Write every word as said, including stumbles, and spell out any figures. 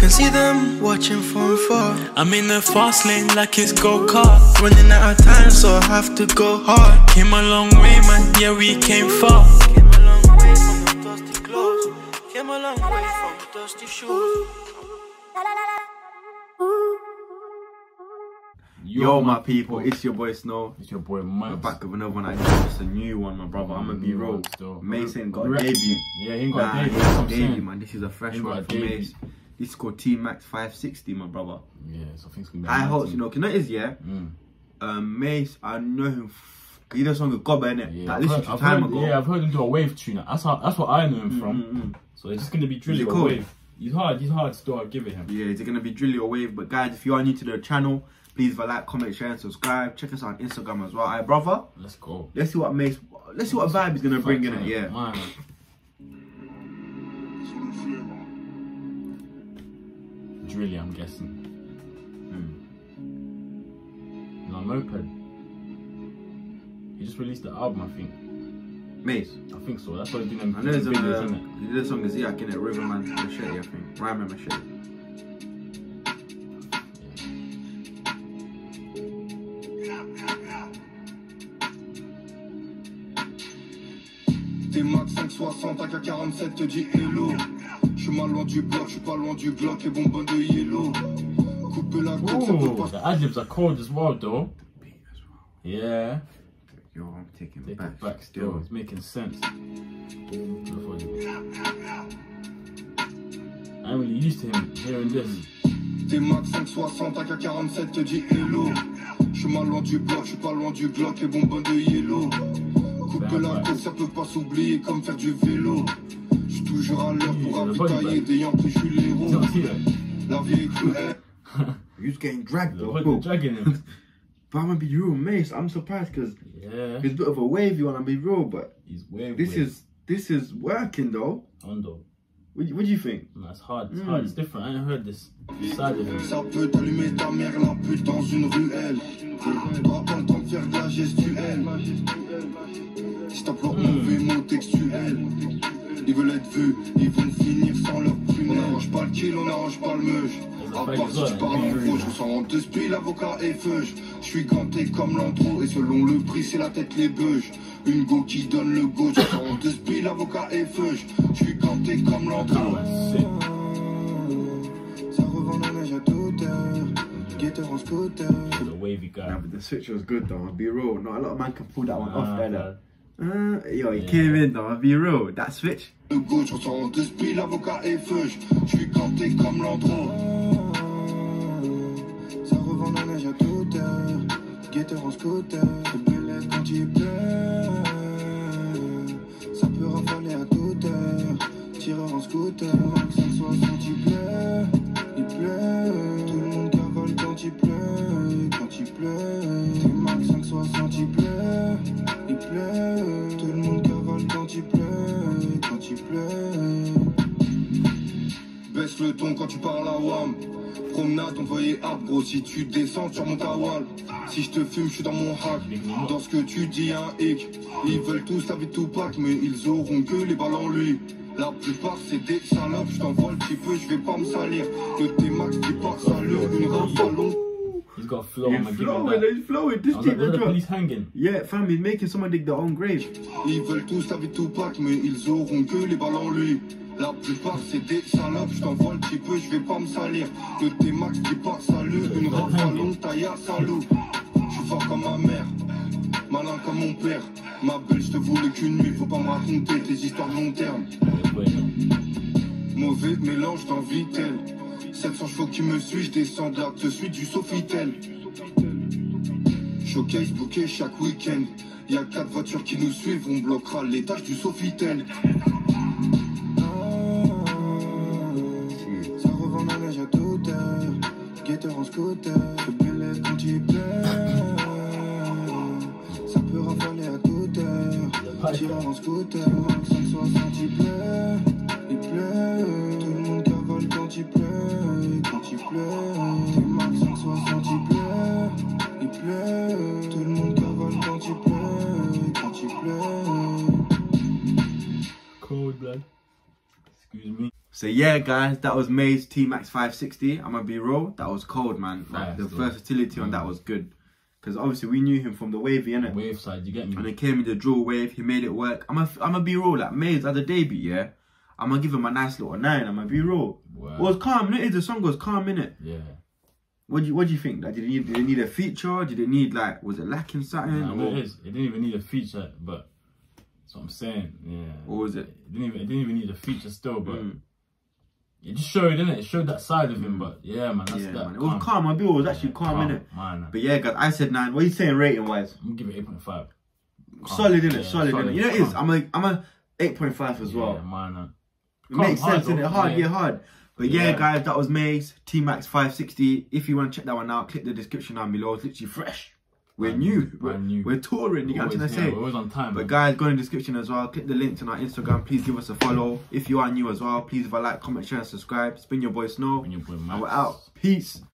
can see them watching from far. I'm in the fast lane like it's go-kart. Running out of time, so I have to go hard. Came a long way, man, yeah, we came far. Came a long way from the dusty clothes. Came a long way from the dusty shoes. Yo, my people, it's your boy Snow. It's your boy We're Maes. back with another one. I know it's a new one, my brother. I'm gonna be real. Maes ain't got a debut. Yeah, he ain't got Nah, a he debut. ain't got That's a what I'm debut, saying. man. This is a fresh Ain't got one a for debut. Maes. This is called Tmax five sixty, my brother. Yeah, so I think it's gonna be. High a hopes, team. you know. You know what it is, yeah? Mm. Um, Maes, I know him. He did a song with Gobba, innit? Yeah, That I've literally heard, I've time heard, ago. yeah, I've heard him do a wave tune. That's how. That's what I know him from. Mm, mm, mm. So it's just gonna be drilly Is it or cool? wave. He's hard. He's hard still. I'll give it him. Yeah, is it gonna be drilly or wave? But guys, if you are new to the channel, please leave a like, comment, share, and subscribe. Check us out on Instagram as well. Alright, brother. Let's go. Let's see what Maes. Let's see what vibe he's gonna bring in it. Fact, Yeah. Man. Drilly, I'm guessing. Mm. No, Moped. He just released the album, I think. Maes. I think so. That's what he's doing. I know there's a videos, uh, isn't it? he did a song with Ziak in it, Riverman Machete, I think. Rhyme Machete. Tmax cinq soixante, A K quarante-sept te dit hello. J'suis mal loin du bloc, j'suis pas loin du Glock et bonbonne de yellow. Coupe la coupe, ça peut Ooh, pas. the ad-libs are cold as well, though. Yeah. Yo, I'm taking Take back, it back still. It's making sense. I'm really used to him hearing this. Tmax cinq soixante, A K quarante-sept te dit hello. J'suis mal loin du bloc, j'suis pas loin du Glock et bonbonne de yellow. Coupe Ben, la ouais. coupe, ça peut pas s'oublier comme faire du vélo. J'suis toujours à l'heure pour le ravitailler body des Yankees, j'suis l'héros. You don't see that? La vie est cruelle. You're getting dragged The though. hood bro. is dragging him. But I'm gonna be real, Maes. I'm surprised because Yeah. it's a bit of a wavy one. I'm gonna be real, but He's way this way is this is working though. on though. What, what do you think? No, it's hard. It's Mm. hard. It's different. I ain't heard this side of him. Ça peut t'allumer ta mère, la pute dans une ruelle. T'auras pas le temps de faire de la gestuelle. Si t'emploies mauvais mots textuels, ils veulent être vus, ils vont finir sans leur prunelle. On n'arrange pas le kill, on n'arrange pas le meuge. À part si tu parles en gros, je ressens en deux spies, l'avocat est feuge. Je suis ganté comme l'antro, et selon le prix, c'est la tête les beuges. Une go qui donne le go, je ressens en deux spies, l'avocat est feuge. Je suis ganté comme l'antro. Ça revend la neige à toute heure, guetteur en scooter. The wavy guy. Yeah, but the switch was good though. I'll be real. Not a lot of man can pull that one off Ah, there. bad. Uh, yo, he Yeah. came in though. I'll be real. That switch. Le go, je ressens en deux spies, l'avocat est feuge. Je suis ganté comme l'antro. Ça revend la neige à toute heure, guetteur en scooter. C'est belle quand il pleut. Ça peut rafaler à toute heure, tireur en scooter. cinq soixante il pleut, il pleut. Tout le monde cavale quand il pleut, quand il pleut. Tmax cinq soixante il pleut, il pleut. Tout le monde cavale quand il pleut, quand il pleut. Baisse le ton quand tu parles à Wam. Promenade, envoyé à gros, si tu descends sur mon tawal. Si je te fume, je suis dans mon hack. Dans ce que tu dis, un hic. Ils veulent tous la vie de Tupac, mais ils auront que les balles en lui. La plupart c'est des salopes, je t'envoie le petit peu, je vais pas me salir. Le Tmax dit pas salut, une rafale. He's got flow. He's I'm gonna give him flowing. that. He's flowing. This I was team like, where's the the drop. police hanging? Yeah, fam, he's making someone dig their own grave. Ils veulent tous la vie de Tupac, mais ils auront que les balles en lui. La plupart c'est des salopes, je t'envoie le petit peu, je vais pas me salir. Le Tmax dit pas salut, une rafale, taille à salaud. Je suis fort comme ma mère, malin comme mon père. Ma belle, je te voulais qu'une nuit, faut pas me raconter tes histoires de long terme. Wait, Mauvais mélange dans Vitel. sept cents chevaux qui me suivent, je descends de là, je suis du Sofitel. Showcase booké chaque week-end. Y'a quatre voitures qui nous suivent, on bloquera l'étage du Sofitel. Ça revend la neige à toute heure, guetteur en scooter. C'est belle quand il pleut. Ça peut rafaler à toute heure, tireur en scooter. cinq soixante il pleut, il pleut. Tout le monde cavale quand il pleut, quand il pleut. Tmax cinq soixante il pleut, il pleut. Tout le monde cavale quand il pleut, quand il pleut. cold blood. Excuse me. So yeah, guys, that was Maes Tmax five sixty. I'm gonna be real, that was cold, man. Like, Nice, the yeah. versatility on that was good. Because obviously we knew him from the wavy, innit? Wave side, you get me? And it came with the dual wave, he made it work. I'm gonna, I'm gonna be real, like Maes at the debut, yeah? I'm gonna give him a nice little nine, I'm gonna be real. Wow. It was calm, innit? The song was calm, innit? Yeah. What do you What do you think? Like, did it need Did it need a feature? Did it need like Was it lacking something? Nah, or, it is. It didn't even need a feature, but that's what I'm saying. Yeah. or was it? It didn't even. It didn't even need a feature still, but Mm. it just showed, innit? It showed that side of him. But yeah, man, that's Yeah, that. man. It was calm. My bill was actually Yeah, calm, calm, innit? man. But yeah, guys, I said nine. What are you saying rating wise? I'm gonna give it eight point five. Solid, innit? Yeah, solid, solid, innit? You know what it is? calm. I'm a I'm a eight point five as well. Yeah, man. It makes Hard, sense, innit? though. Hard, Yeah. yeah, hard. But yeah, Yeah. guys, that was Maes Tmax five sixty. If you want to check that one out, click the description down below. It's literally fresh. We're Brand new. new, We're, brand new. we're touring. You get what I'm trying Always, to yeah, say? we're always on time. But man. guys, go in the description as well. Click the links on our Instagram. Please give us a follow. If you are new as well, please leave a like, comment, share, and subscribe. Spin your boy Snow. When your boy And Max. we're out. Peace.